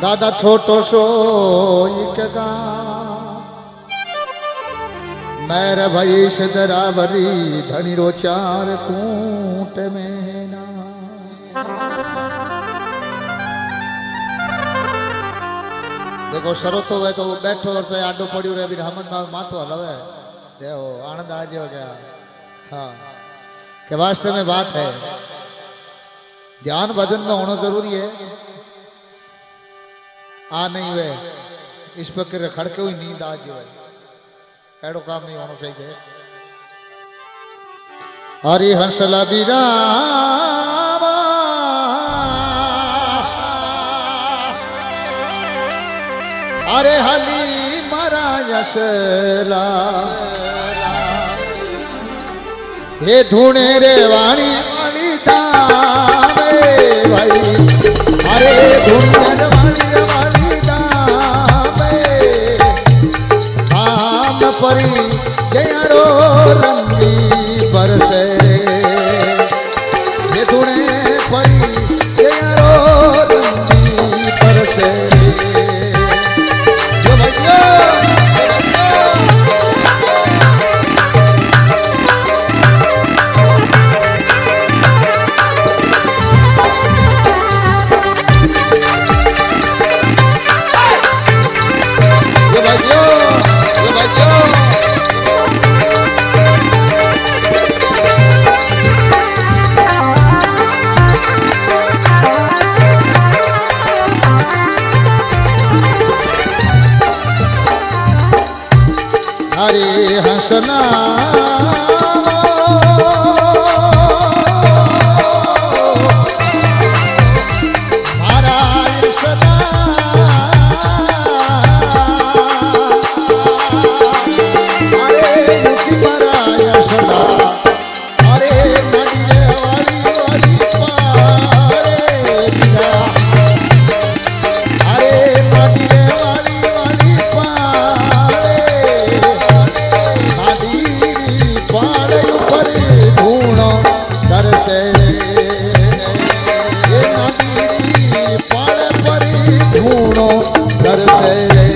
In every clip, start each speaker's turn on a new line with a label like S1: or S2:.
S1: दादा छोटो सो एक गा मेरे भाई सदरावरी धनी रो चार कूट में ना। देखो शरतो है तो बैठो और से आडो पड़ियो रे रहमत माथो हलवे देखो आनंद आज हो गया। हाँ के वास्ते में बात है ध्यान भजन में होना जरूरी है। आ नहीं वे इस पर खड़के हुई नींद आज जो है ऐडो काम नहीं होना चाहिए। हरि हंसला बिराम अरे हली मरा यसला हे धुने रे वाणी वाणी दावे भाई अरे धुने रे वाणी दावे धाम परी जयरो रंगी बरसे ये धुने परी जयरो रंगी बरसे। हरे हंसना मारा सदा अरे मुझी मारा सदा अरे नदी वाली वाली पारे दिया अरे नदी वाली वाली पारे पाड़ ऊपर धूणो दरसे ये नदी पाड़ पर धूणो दरसे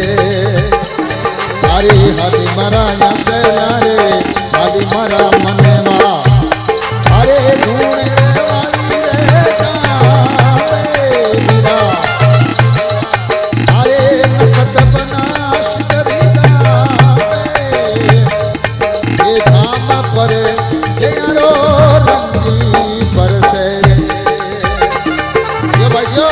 S1: हरी हरी मरा से रे हरी मरा मनवा अरे धूणे वाली रे जावे मीरा अरे नकद बनाश करी ये धाम पर जयरो रंगी बरसे ये भाइयों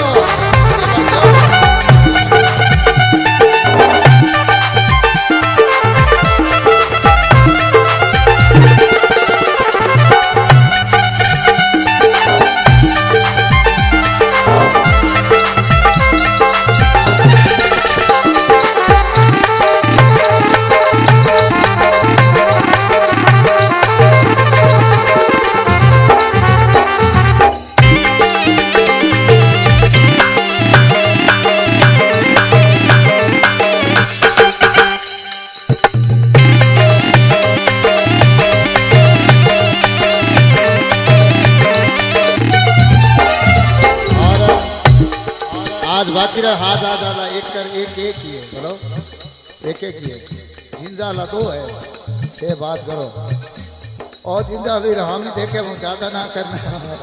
S1: बाकी रहा हाथ आधा एक कर एक एक ही है बोलो एक एक ही है जिंदा दो है ये बात करो और जिंदा भी हम ही देखे वो ज्यादा ना करना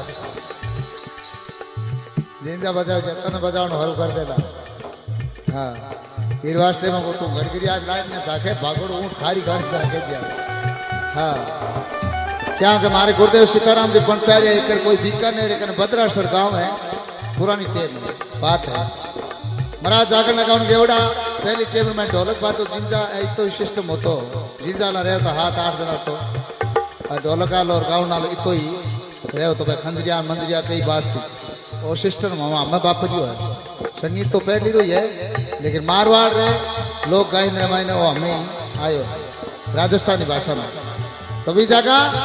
S1: जिंदा बजाओ जतन बजाओ हल कर देना। हाँ ये वास्ते में वो तुम घर गिरी आज लाइन में जाके भागोड़ ऊँट खारी घर जाके दिया। हाँ क्या कि हमारे गुरुदेव सीताराम जी पंचायत एक कोई बीकानेर एक भद्रासर गाँव है पुरानी टेम बात है महाराज जाकर लगाउन देवड़ा पहली टेम में ढोलक बातो जिंदा तो सिस्टम होतो जिंदा ना रहे तो हाथ 8 जना तो ढोलक आलो और गाउन आलो इतो ही रहे तो खंजरिया मंजरिया कई बात थी और सिस्टम हमें बाप जो है संगीत तो पहली रही है लेकिन मारवाड़ रहे लोग गायन रामायण वो हमें आयो राजस्थानी भाषा में तो भी जगह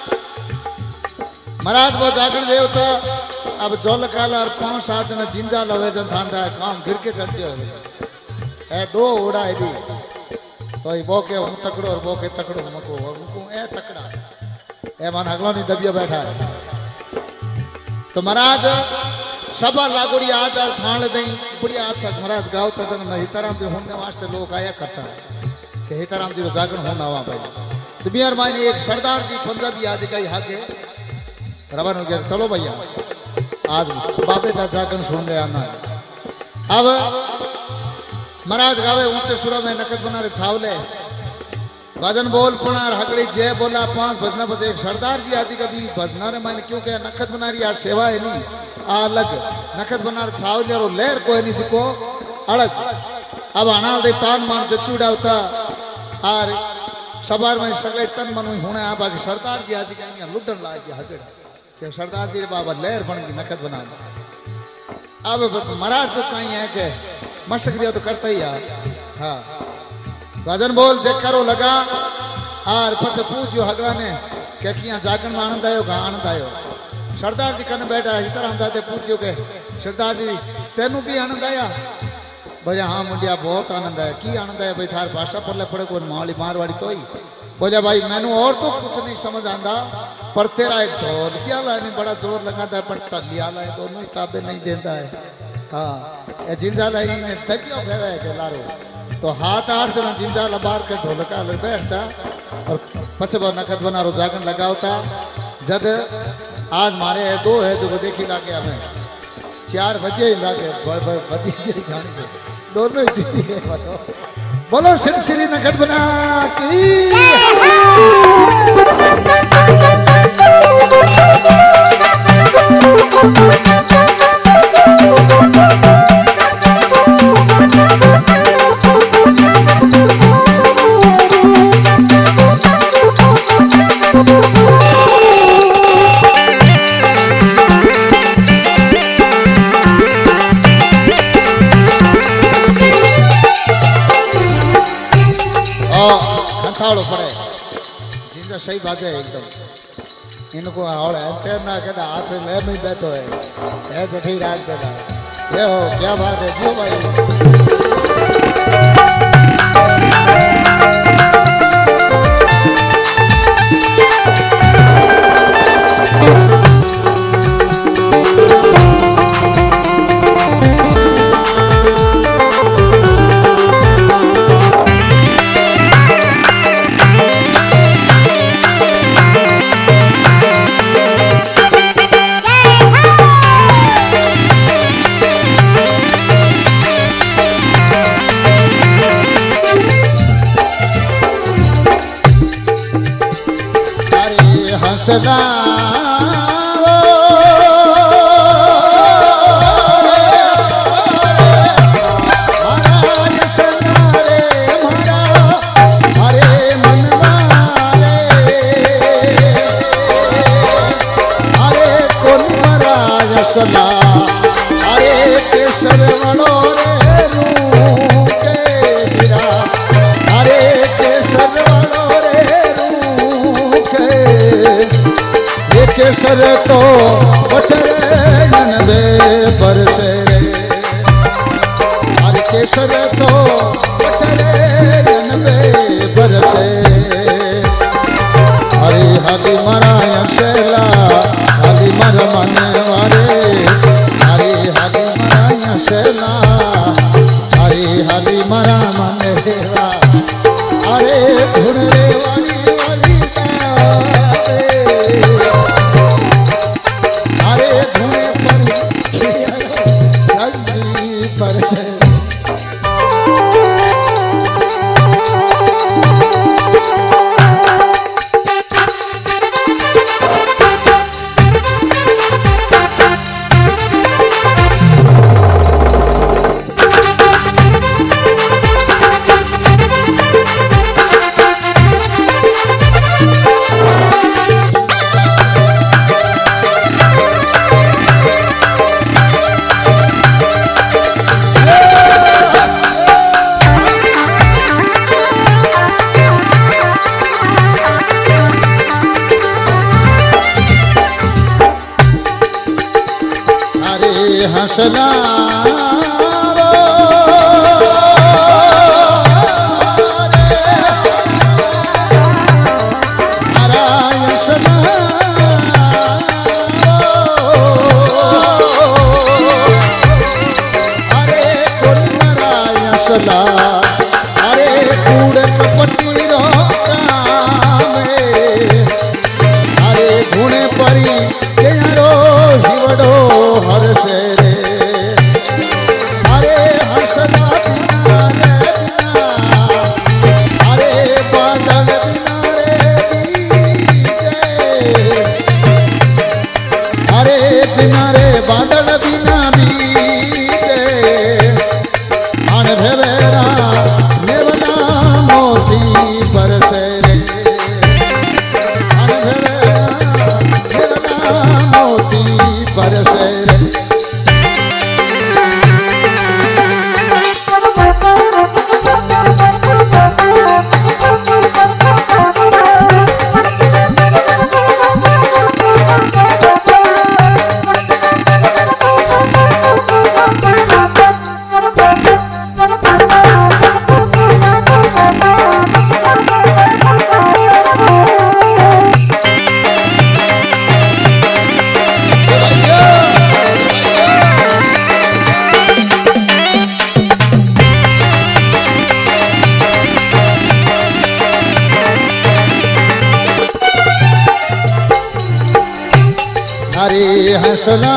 S1: महाराज वो जाकर देव तो अब ढोलक आला और 5-7 जना जिंदा लवे जन थांडा काम गिर के चढ़ जाए ए दो उड़ा है तो ये बोके हम तकड़ो और बोके तकड़ो हमको ए तकड़ा ए मन अगलो नहीं दबिया बैठा है। तो महाराज सभा लागोड़ी आचार खाण दई बढ़िया अच्छा महाराज गाँव तक हिताराम जी होने वास्ते लोग आया करता कि हिताराम जी जागरण होना हुआ भाई तो बिहार मायने एक सरदार जी पंजाबी आज का हागे रवाना हो गया चलो भैया आज बाबे का जागरण सुनने आना है अब महाराज गावे ऊंचे सुर में नकद बना रहे छावले भजन बोल पुणार हकड़ी जय बोला 5 भजना बजे एक सरदार जी आदि कभी भजना रे मैंने क्यों क्या नखत बना रही आज सेवा है नहीं अलग नखत बना रहे छावले और लहर को है नहीं जिको अलग अब अनाल दे तान मान से चूड़ा होता और सबार में सगले तन मन होने आ बाकी सरदार जी आदि का लुटन लाए कि हकड़ा कि सरदार जी बाबा लहर बन गई नखत बना अब महाराज तो कहीं है कि मशक दिया तो करता ही यार हाँ भजन बोल जे करो लगा और पछ पूछो हगड़ा ने क्या किया जागरण में आनंद आयो कहाँ आनंद आयो सरदार जी कने बैठा हिताराम दादे पूछियो के सरदार जी तेनू भी आनंद आया बोले हाँ मुंडिया बहुत आनंद आया की आनंद आया भाई थार भाषा पढ़ले पड़े को मारवाड़ी तो ही बोले भाई मैनू और तो कुछ नहीं समझ आंदा पर तेरा एक ढोल क्या लाने बड़ा जोर लगाता है पर टलिया लाए दोनों ही ताबे नहीं देता है हाँ ये जिंदा लाई ने थकियो फेरा है लारो तो हाथ आठ जना जिंदा लबार के ढोलका ले बैठता और पछबा नखत बना रो जागरण लगावता जब आज मारे है 2 है जो देखी लागे हमें 4 बजे ही लागे बजे जी जाने के दोनों ही जीती है बोलो श्री नखत बना की पड़े जिंदा सही बात है एकदम इनको आवड़े ना कहता हाथ में ले नहीं बैठो है ऐसे ठीक राज देना ये हो क्या बात है जो भाई हंसना अरे केसर वड़ो रे रू के गिरा अरे केसर वड़ो रे रू के ये केसर तो बटरे ननबे बरसे रे अरे केसर तो बटरे ननबे बरसे हरी हरी मराया शेला हरी मर मन वारे हरी हरी मराया शेला हरी हरी मरा मन हेरा अरे ढूंढने वाली वाली अरे ढूंढे पर जल्दी पर से हंसना हंसला अरे कूड़ कपटी रो कामे अरे धुणे परी केरो हिवड़ो हरसे रे अरे हंसला बिना रे बिना अरे बादल बिना रे बीजे अरे बिना रे बादल बिना बीजे अण भेवेरा नेवना मोती बरसे रे अण भेवेरा नेवना मोती बरसे रे हरे हंसला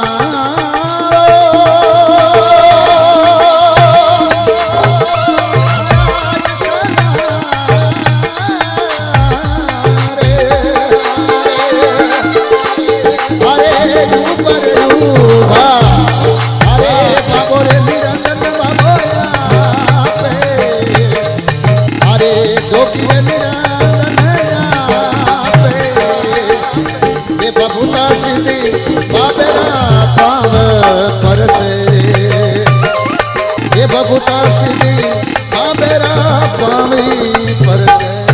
S1: बबूता सीधी बाबेरा पामी पर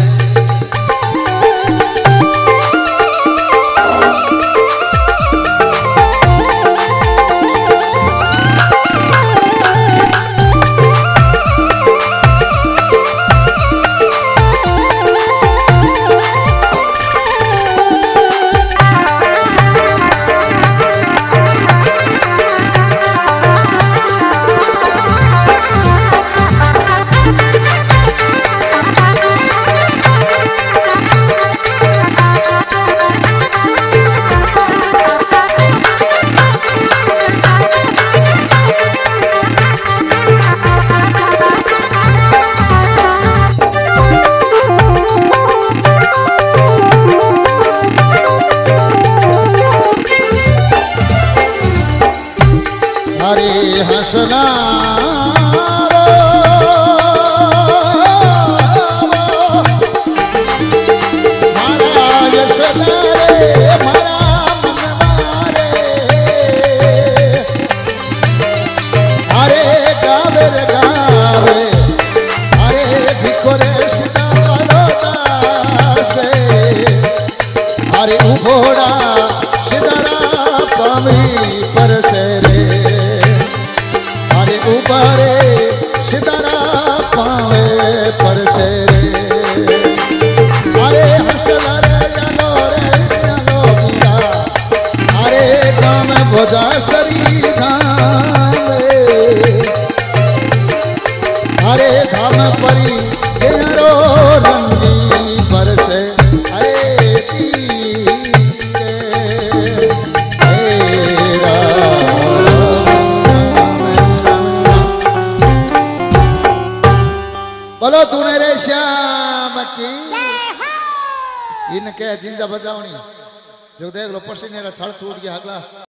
S1: हरे हंसला अरे उभोड़ा सिदारा पामी पर से रे अरे ऊपरे सिदारा पावे पर से रे अरे हंसला रे जानो पूरा अरे काम भोजा सरी धाम अरे धाम परी केरो रंगी पर से बोलो तूने रे श्याम की इनके जिंजा बजावनी जो देख लो पसीने छड़ छूट गया अगला